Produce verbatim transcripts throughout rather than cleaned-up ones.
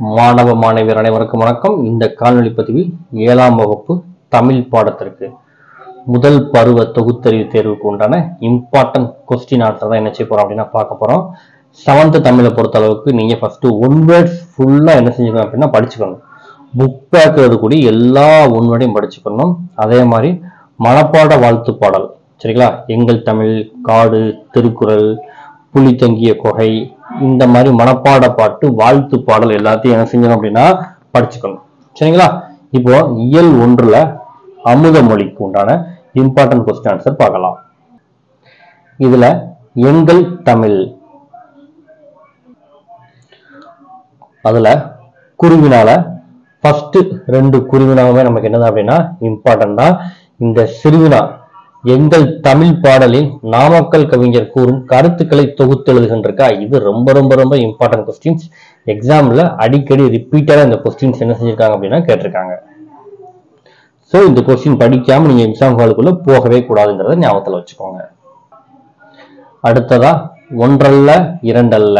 மாணவ மாணவியர் அனைவருக்கும் வணக்கம். இந்த காணொளி பதிவில் ஏழாம் வகுப்பு தமிழ் பாடத்திற்கு முதல் பருவ தொகுத்தறிவு தேர்வுக்கு உண்டான இம்பார்ட்டன்ட் கொஸ்டின் ஆன்சர் தான் என்ன செய்ய போறோம் அப்படின்னா பார்க்க போறோம். செவன்த் தமிழை பொறுத்த அளவுக்கு நீங்க ஃபர்ஸ்ட் ஒன் வேர்ட்ஸ் ஃபுல்லா என்ன செஞ்சுக்கணும் அப்படின்னா படிச்சுக்கணும். புக் பேக் இருக்கக்கூடிய எல்லா ஒன் வேர்டையும் படிச்சுக்கணும். அதே மாதிரி மனப்பாட வாழ்த்து பாடல், சரிங்களா? எங்கள் தமிழ், காடு, திருக்குறள், புலி தங்கிய கொகை, இந்த மாதிரி மனப்பாட பாட்டு, வாழ்த்து பாடல் எல்லாத்தையும் என்ன செஞ்சோம் அப்படின்னா படிச்சுக்கணும், சரிங்களா? இப்போ இயல் ஒன்றுல அமுத மொழிக்கு உண்டான இம்பார்ட்டன்ட் கொஸ்டின் ஆன்சர் பார்க்கலாம். இதுல எங்கள் தமிழ், அதுல குருவினால ஃபர்ஸ்ட் ரெண்டு குருவினாவே நமக்கு என்னது அப்படின்னா இம்பார்ட்டன்ட் தான். இந்த சிறுவினா எங்கள் தமிழ் பாடலில் நாமக்கல் கவிஞர் கூறும் கருத்துக்களை தொகுத்து எழுதுகின்றக்கா, இது ரொம்ப ரொம்ப ரொம்ப இம்பார்ட்டன்ட் கொஸ்டின்ஸ். எக்ஸாம்ல அடிக்கடி ரிப்பீட்டடா இந்த கொஸ்டின்ஸ் என்ன செஞ்சிருக்காங்க அப்படின்னா கேட்டிருக்காங்க. ஸோ இந்த கொஸ்டின் படிக்காம நீங்க எக்ஸாம் ஹாலுக்குள்ள போகவே கூடாதுங்கிறத ஞாபகத்தில் வச்சுக்கோங்க. அடுத்ததா ஒன்றல்ல இரண்டல்ல,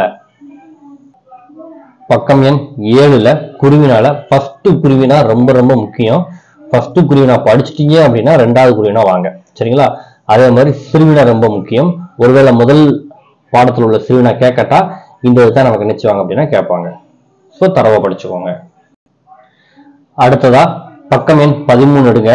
பக்கம் எண் ஏழுல குருவினால ஃபர்ஸ்ட் குருவினா ரொம்ப ரொம்ப முக்கியம். ஃபர்ஸ்ட் குருவினா படிச்சிட்டீங்க அப்படின்னா ரெண்டாவது குருவினா வாங்க, சரிங்களா? அதே மாதிரி சிறுவினா ரொம்ப முக்கியம். ஒருவேளை முதல் பாடத்தில் உள்ள சிறுவினா கேட்கட்டா இந்த இதுதான் நமக்கு நினைச்சுவாங்க அப்படின்னா கேட்பாங்க. ஸோ தரவா படிச்சுக்கோங்க. அடுத்ததா பக்கம் எண் பதிமூணு எடுங்க.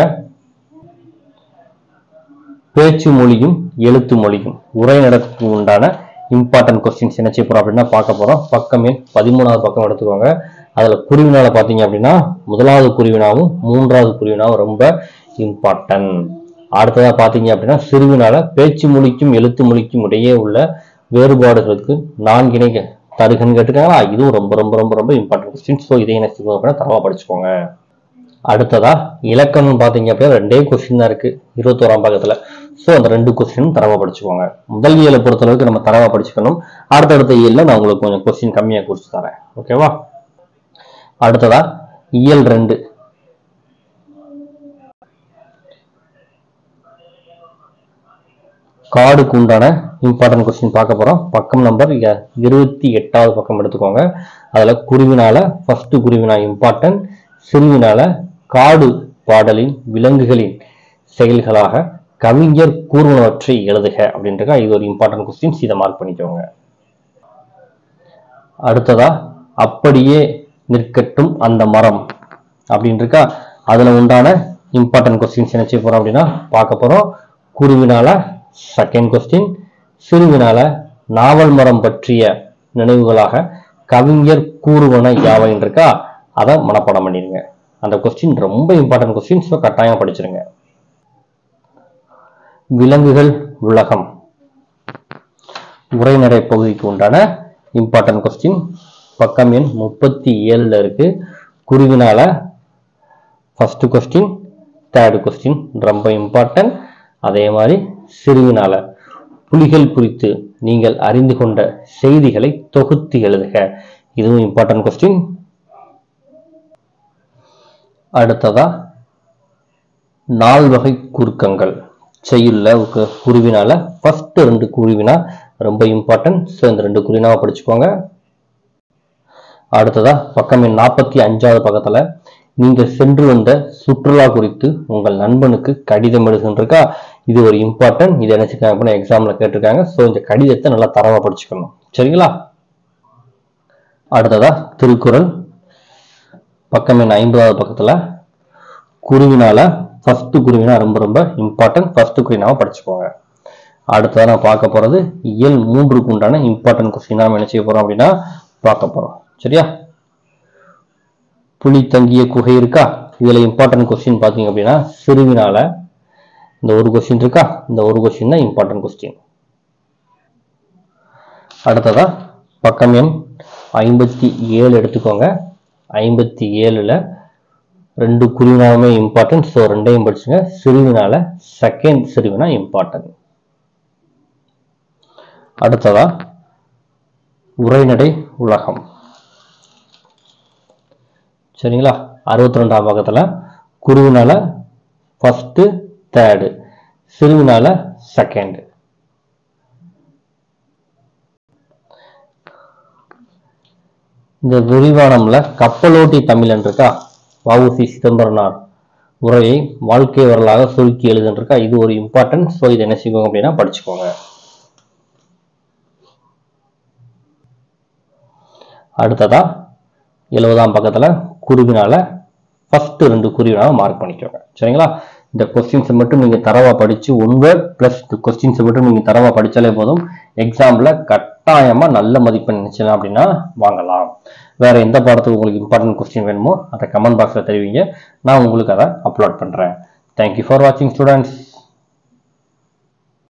பேச்சு மொழியும் எழுத்து மொழியும் உரைநடைக்கு உண்டான இம்பார்ட்டன்ட் கொஸ்டின்ஸ் என்ன செய்ய போறோம் அப்படின்னா பார்க்க போறோம். பக்கம் எண் பதிமூணாவது பக்கம் எடுத்துக்கோங்க. அதுல குருவினால பாத்தீங்க அப்படின்னா முதலாவது குருவினாவும் மூன்றாவது குருவினாவும் ரொம்ப இம்பார்ட்டன்ட். அடுத்ததா பாத்தீங்க அப்படின்னா சிறுவினால பேச்சு மொழிக்கும் எழுத்து மொழிக்கும் இடையே உள்ள வேறுபாடுகளுக்கு நான்கிணை தருகன்னு கேட்டுக்காங்களா, இதுவும் ரொம்ப ரொம்ப ரொம்ப ரொம்ப இம்பார்ட்டன்ட் கொஸ்டின். ஸோ இதை என்ன செய்வோம் அப்படின்னா தரவா படிச்சுக்கோங்க. அடுத்ததா இலக்கணம் பாத்தீங்க அப்படின்னா ரெண்டே கொஸ்டின் தான் இருக்கு இருபத்தோராம் பக்கத்துல. ஸோ அந்த ரெண்டு கொஸ்டினும் தரவா படிச்சுக்கோங்க. முதல் இயலை பொறுத்த அளவுக்கு நம்ம தரவா படிச்சுக்கணும். அடுத்தடுத்த இயல்ல நான் உங்களுக்கு கொஞ்சம் கொஸ்டின் கம்மியா குறிச்சு தரேன், ஓகேவா? அடுத்ததா இயல் ரெண்டு, காடுக்கு உண்டான இம்பார்ட்டன்ட் கொஸ்டின் பார்க்க போறோம். பக்கம் நம்பர் இருபத்தி எட்டாவது பக்கம் எடுத்துக்கோங்க. அதுல குருவினால ஃபர்ஸ்ட் குருவினா இம்பார்ட்டன்ட், சிறுவினால காடு பாடலின் விலங்குகளின் செயல்களாக கவிஞர் கூறுவனவற்றை எழுதுக அப்படின்றக்கா, இது ஒரு இம்பார்ட்டன்ட் கொஸ்டின்ஸ். இதை மார்க் பண்ணிக்கோங்க. அடுத்ததா அப்படியே நிற்கட்டும் அந்த மரம் அப்படின்றக்கா, அதுல உண்டான இம்பார்ட்டன்ட் கொஸ்டின்ஸ் என்ன செய்ய போறோம் அப்படின்னா பார்க்க போறோம். குருவினால செகண்ட் கொஸ்டின், சிறுவினால நாவல் மரம் பற்றிய நினைவுகளாக கவிஞர் கூறுவன யாவைன்றக்கா, அதை மனப்பாடம் பண்ணிருங்க. அந்த கொஸ்டின் ரொம்ப இம்பார்ட்டன்ட் கொஸ்டின், ஸோ கட்டாயம் படிச்சிருங்க. விலங்குகள் உலகம் உரைநடை பகுதிக்கு உண்டான இம்பார்ட்டன்ட் கொஸ்டின் பக்கம் எண் முப்பத்தி ஏழுல இருக்கு. குருவினால ஃபர்ஸ்ட் கொஸ்டின், தேர்ட் கொஸ்டின் ரொம்ப இம்பார்ட்டன்ட். அதே மாதிரி சிறுவினால புலிகள் குறித்து நீங்கள் அறிந்து கொண்ட செய்திகளை தொகுத்து எழுதுக, இதுவும் இம்பார்ட்டன்ட் கொஸ்டின். அடுத்ததா நால்வகை குறுக்கங்கள் செய்யுள்ள குருவினால ஃபர்ஸ்ட் ரெண்டு குருவினா ரொம்ப இம்பார்ட்டன்ட். ஸோ இந்த ரெண்டு குருவினாவை படிச்சுக்கோங்க. அடுத்ததா பக்கம் எண் நாற்பத்தி அஞ்சாவது பக்கத்துல நீங்கள் சென்று வந்த சுற்றுலா குறித்து உங்கள் நண்பனுக்கு கடிதம் எழுதுகின்றக்கா, இது ஒரு இம்பார்ட்டன்ட். இது நினைச்சுக்காங்க அப்படின்னா எக்ஸாம்ல கேட்டிருக்காங்க. ஸோ இந்த கடிதத்தை நல்லா தரவா படிச்சுக்கணும், சரிங்களா? அடுத்ததா திருக்குறள் பக்கம் எண் ஐம்பதாவது பக்கத்துல குருவினால ஃபர்ஸ்ட் குருவினா ரொம்ப ரொம்ப இம்பார்ட்டன்ட். ஃபர்ஸ்ட் குருவினாவை படிச்சுக்கோங்க. அடுத்ததா நான் பார்க்க போறது இயல் மூன்றுக்கு உண்டான இம்பார்ட்டன்ட் கொஸ்டின் நாம என்ன செய்ய போறோம் அப்படின்னா பார்க்க போறோம், சரியா? புலி தங்கிய குகை இருக்கா, இதுல இம்பார்ட்டன்ட் கொஸ்டின் பாத்தீங்க அப்படின்னா சிறுவினால இந்த ஒரு கொஸ்டின் இருக்கா, இந்த ஒரு கொஸ்டின் தான் இம்பார்ட்டன்ட் கொஸ்டின். அடுத்ததா பக்கம் எண் ஐம்பத்தி ஏழு எடுத்துக்கோங்க. ஐம்பத்தி ஏழுல ரெண்டு குருவினாவுமே இம்பார்ட்டன்ட். ஸோ ரெண்டையும் படிச்சுங்க. சிறுவினால செகண்ட் சிறுவினா இம்பார்ட்டன்ட். அடுத்ததா உரைநடை உலகம், சரிங்களா? அறுபத்தி ரெண்டாம் பக்கத்துல குருவினால ஃபர்ஸ்ட் தேர்டு, சிறுவினால செகண்ட். இந்த விரிவானம்ல கப்பலோட்டி தமிழன் இருக்கா, வஉசி சிதம்பரனார் உரையை வாழ்க்கை வரலாக சுருக்கி எழுதுன்றிருக்கா, இது ஒரு இம்பார்ட்டன்ட். ஸோ இது என்ன செய்வோம் அப்படின்னா படிச்சுக்கோங்க. அடுத்ததா எழுபதாம் பக்கத்துல குருவினால ஃபர்ஸ்ட் ரெண்டு குருவினால மார்க் பண்ணிக்கோங்க. சரிங்களா? இந்த கொஸ்டின்ஸை மட்டும் நீங்க தரவா படிச்சு ஒன் வேர்ட் பிளஸ் கொஸ்டின்ஸை மட்டும் நீங்க தரவா படிச்சாலே போதும். எக்ஸாம்ல கட்டாயமா நல்ல மதிப்பெண் நினைச்சலாம் அப்படின்னா வாங்கலாம். வேற எந்த பாடத்துக்கு உங்களுக்கு இம்பார்ட்டன்ட் கொஸ்டின் வேணுமோ அதை கமெண்ட் பாக்ஸ்ல தெரிவிங்க, நான் உங்களுக்கு அதை அப்லோட் பண்றேன். தேங்க்யூ ஃபார் வாட்சிங் ஸ்டூடெண்ட்ஸ்.